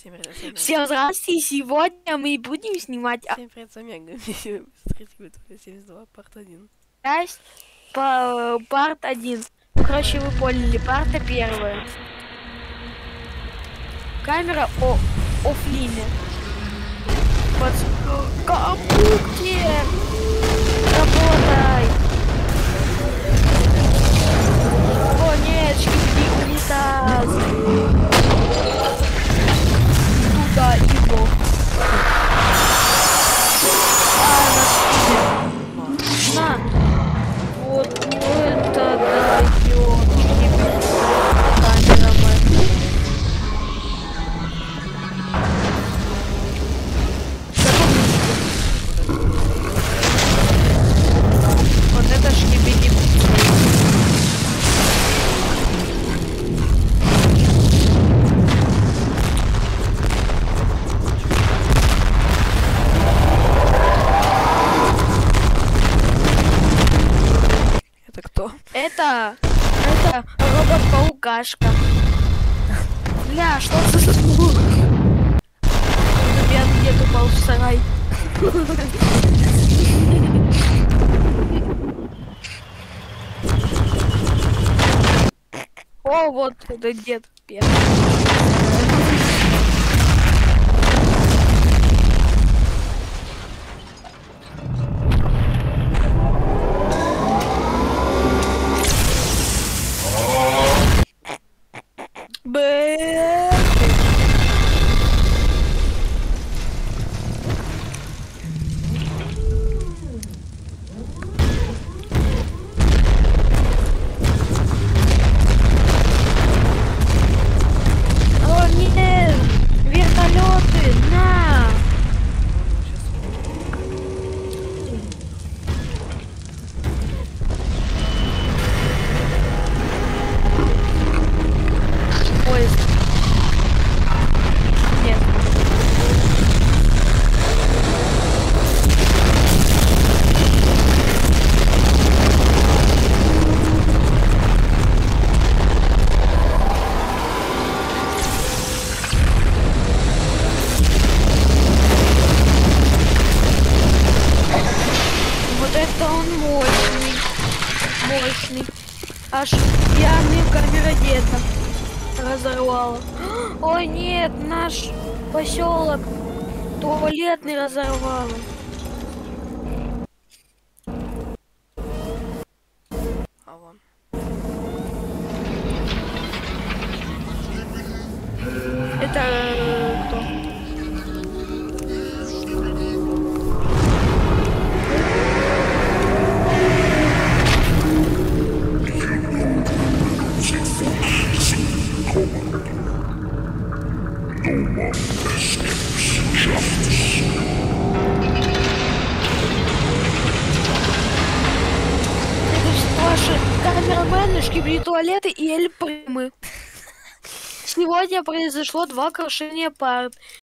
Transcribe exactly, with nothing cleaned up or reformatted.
Всем привет, с вами Всем здравствуйте, сегодня мы будем снимать Всем привет, с вами семьдесят два, парт один. часть по парт один. Ну, короче, вы поняли, парта первая. Камера о офлине. Под компьютер. Работай. О нет, шкипи унитаз. Туда его. А, на, на. Вот это даёт. Камерамен. Вот это шкибиги. Это кто? Это, это робот-паукашка. Бля, что за звук? Я где-то упал в сарай. О, вот это дед первый. Бэ. О нет, вертолеты, на! Поезд. Нет. Вот это он мощный. Мощный. Аж пьяный камера где-то разорвала. Ой, нет, наш поселок туалетный разорвало. А вон. Это э, кто? Это все ваши камерамены, шкибли туалеты и эльпрымы. Сегодня произошло два крушения парт.